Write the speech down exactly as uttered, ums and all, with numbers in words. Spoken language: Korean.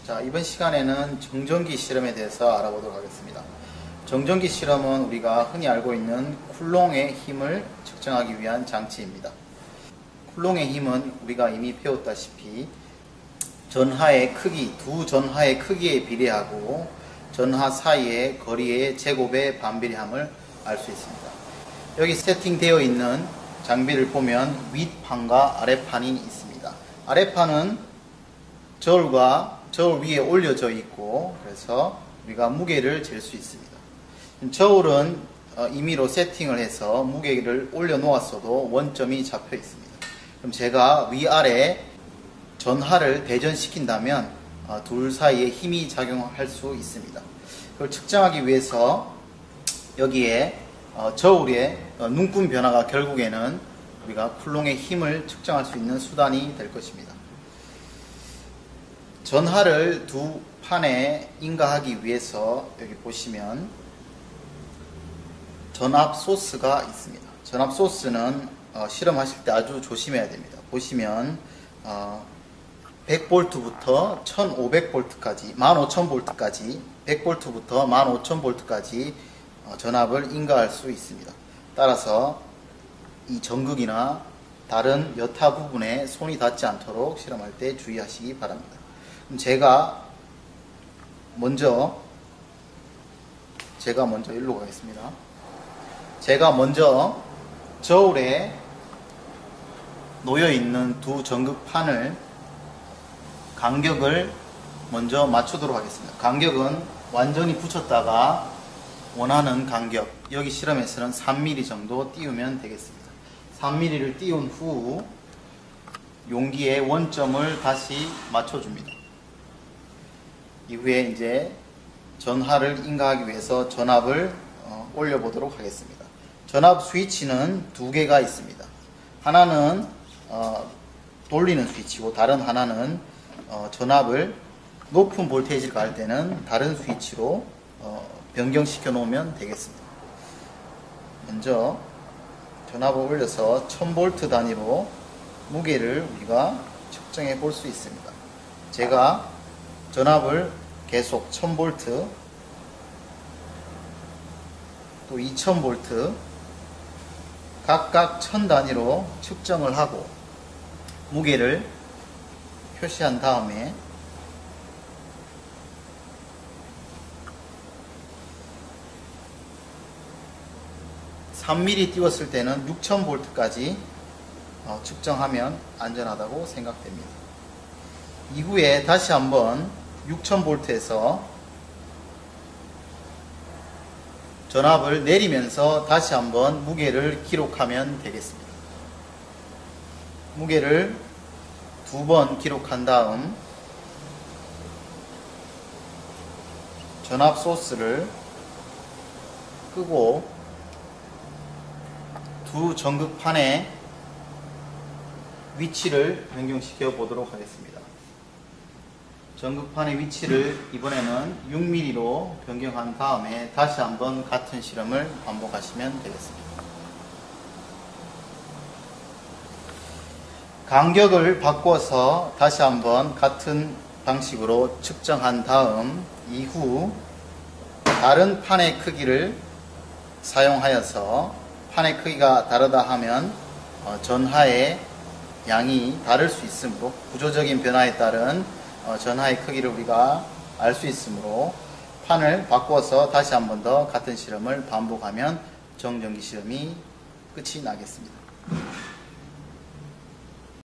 자, 이번 시간에는 정전기 실험에 대해서 알아보도록 하겠습니다. 정전기 실험은 우리가 흔히 알고 있는 쿨롱의 힘을 측정하기 위한 장치입니다. 쿨롱의 힘은 우리가 이미 배웠다시피 전하의 크기, 두 전하의 크기에 비례하고 전하 사이의 거리의 제곱의 반비례함을 알 수 있습니다. 여기 세팅되어 있는 장비를 보면 윗판과 아랫판이 있습니다. 아랫판은 저울과 저울 위에 올려져 있고, 그래서 우리가 무게를 잴 수 있습니다. 저울은 임의로 세팅을 해서 무게를 올려 놓았어도 원점이 잡혀 있습니다. 그럼 제가 위아래 전하를 대전시킨다면 둘 사이에 힘이 작용할 수 있습니다. 그걸 측정하기 위해서 여기에 저울의 눈금 변화가 결국에는 우리가 쿨롱의 힘을 측정할 수 있는 수단이 될 것입니다. 전하를 두 판에 인가하기 위해서 여기 보시면 전압 소스가 있습니다. 전압 소스는 어, 실험하실 때 아주 조심해야 됩니다. 보시면 어, 백 볼트부터 천오백 볼트까지, 만 오천 볼트까지, 백 볼트부터 만 오천 볼트까지 어, 전압을 인가할 수 있습니다. 따라서 이 전극이나 다른 여타 부분에 손이 닿지 않도록 실험할 때 주의하시기 바랍니다. 그럼 제가 먼저 제가 먼저 일로 가겠습니다. 제가 먼저 저울에 놓여 있는 두 전극판을 간격을 먼저 맞추도록 하겠습니다. 간격은 완전히 붙였다가 원하는 간격, 여기 실험에서는 삼 밀리미터 정도 띄우면 되겠습니다. 삼 밀리미터를 띄운 후 용기의 원점을 다시 맞춰줍니다. 이후에 이제 전하를 인가하기 위해서 전압을 어, 올려보도록 하겠습니다. 전압 스위치는 두 개가 있습니다. 하나는 어, 돌리는 스위치고 다른 하나는 어, 전압을 높은 볼테이지를 가할 때는 다른 스위치로 어, 변경시켜 놓으면 되겠습니다. 먼저 전압을 올려서 천 볼트 단위로 무게를 우리가 측정해 볼 수 있습니다. 제가 전압을 계속 천 볼트, 또 이천 볼트 각각 천 단위로 측정을 하고 무게를 표시한 다음에 삼 밀리미터 띄웠을 때는 육천 볼트까지 측정하면 안전하다고 생각됩니다. 이후에 다시 한번 육천 볼트에서 전압을 내리면서 다시 한번 무게를 기록하면 되겠습니다. 무게를 두 번 기록한 다음 전압 소스를 끄고 두 전극판의 위치를 변경시켜 보도록 하겠습니다. 전극판의 위치를 이번에는 육 밀리미터로 변경한 다음에 다시 한번 같은 실험을 반복하시면 되겠습니다. 간격을 바꿔서 다시 한번 같은 방식으로 측정한 다음 이후 다른 판의 크기를 사용하여서 판의 크기가 다르다 하면 전하의 양이 다를 수 있으므로 구조적인 변화에 따른 전하의 크기를 우리가 알 수 있으므로 판을 바꿔서 다시 한 번 더 같은 실험을 반복하면 정전기 실험이 끝이 나겠습니다.